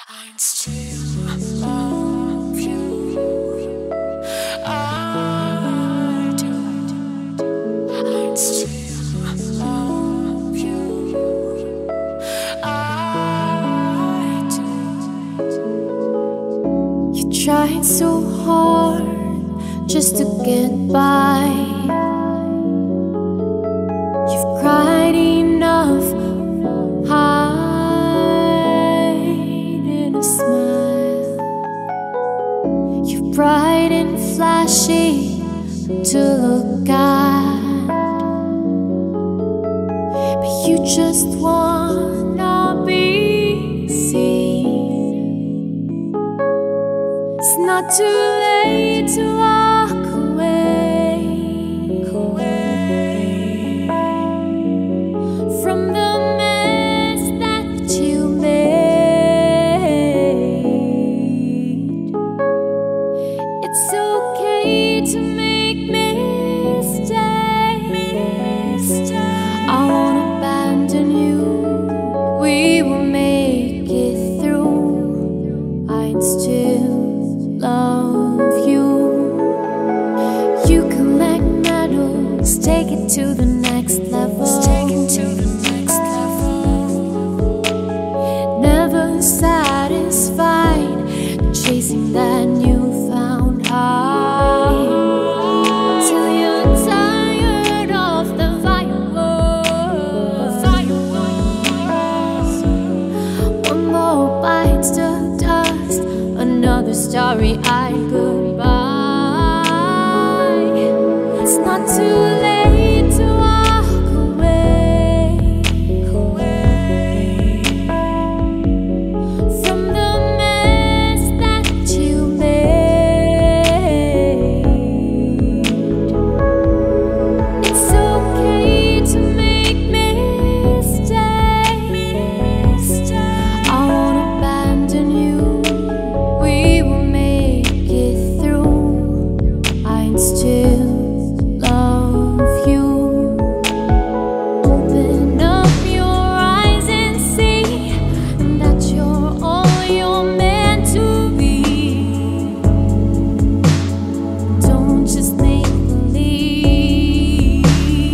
I still love you. I do. I still love you. I do. You tried so hard just to get by. You've cried enough, hide in a smile. You're bright and flashy to look at, but you just wanna be seen. It's not too late to walk away from the mess that you made. It's okay to make mistakes. I won't abandon you. We will make it through. I'd still love you. You collect medals, take it to the next level. Take it to the next level. Never satisfied, chasing that newfound high, till you're tired of the fireworks. One more bites the dust, another starry-eyed goodbye. It's not too late to walk away from the mess that you made. It's okay to make mistakes. I won't abandon you. We will make it through. I'd still love you. Open up your eyes and see that you're all you're meant to be. Don't just make believe.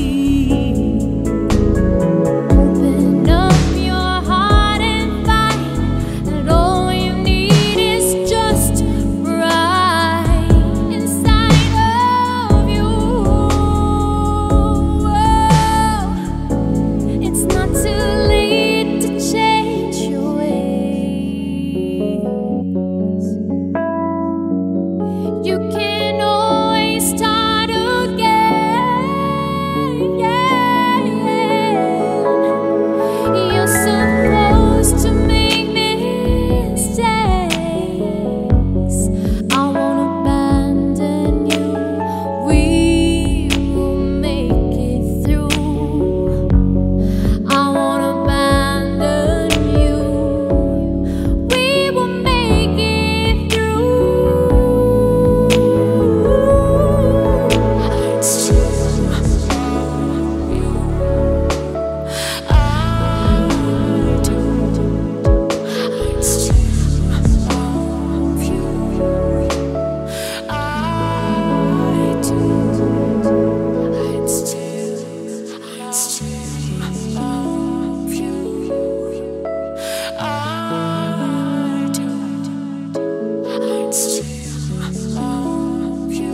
Open up your heart and find that all you need is just right inside of you. It's not too late to change your ways. You can always start again. You're supposed to make mistakes. I won't abandon you. We will make it through. I won't abandon you. We will make it through. I still love you. I do. I still love you. I do. I still love you. I do. I still love you.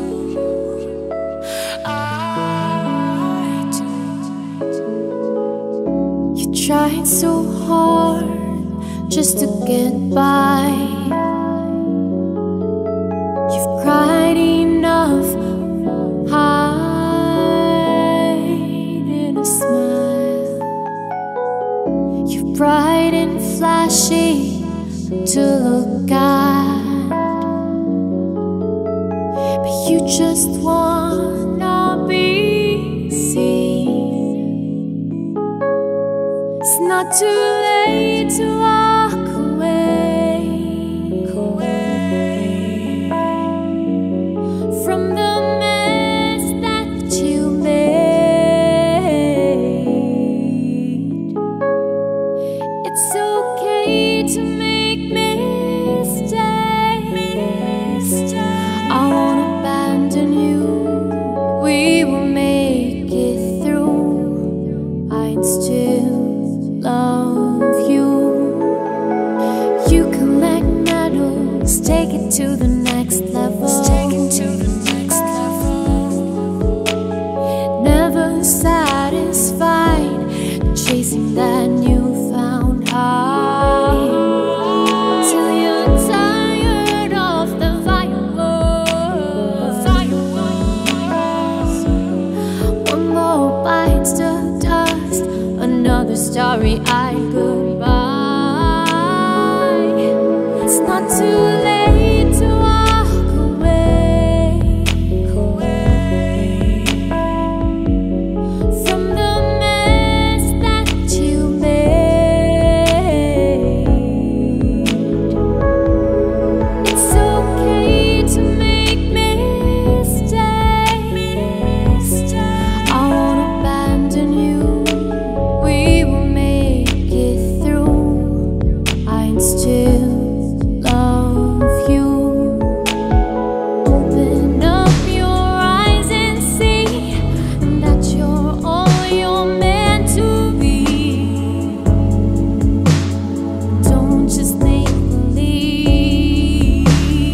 I do. You tried so hard just to get by. You've cried enough, hide in a smile. You're bright and flashy to look at, but you just wanna be seen. It's not too late to walk away from the mess that you made. It's okay to make mistakes. take it to the next level. Let's take it to the next level. Never satisfied, chasing that newfound high, till you're tired of the fireworks. One more bites the dust, another starry-eyed goodbye. It's not too late to walk away from the mess that you made. It's okay to make mistakes. I won't abandon you. We will make it through. I'd still love you. Open up your eyes and see that you're all you're meant to be. Don't just make believe.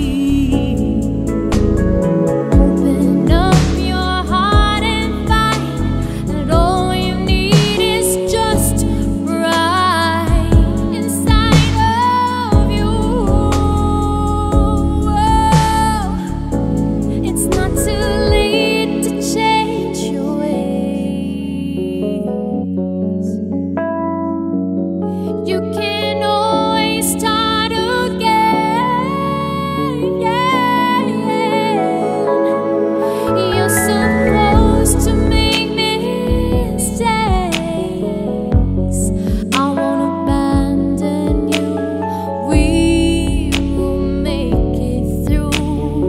Open up your heart and find that all you need is just right inside of you. It's not too late to change your ways. You can always start again. You're supposed to make mistakes. I won't abandon you. We will make it through.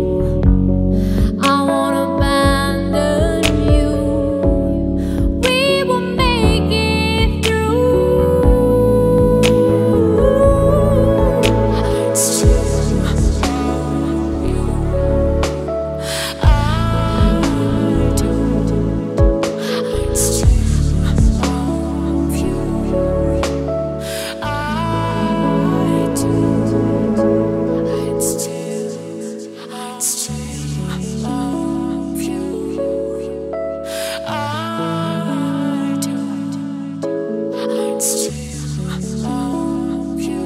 I won't abandon you. We will make it through. I'd still love you. I do. I'd still love you. I do. I'd still love you. I do. I'd still love you.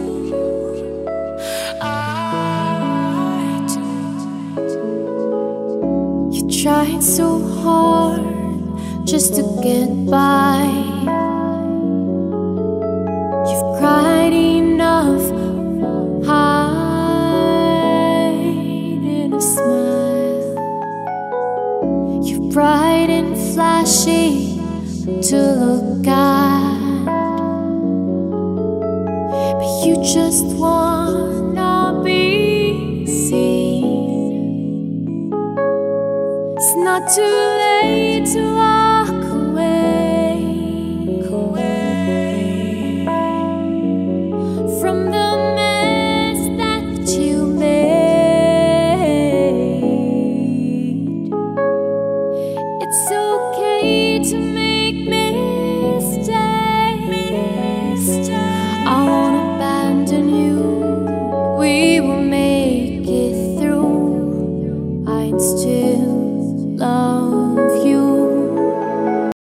I do. You tried so hard just to get by. You've cried enough, hiding a smile. You're bright and flashy to look at, but you just wanna be seen. It's not too late to walk away from the mess that you made. It's okay to make mistakes. I won't abandon you. We will make it through. I'd still love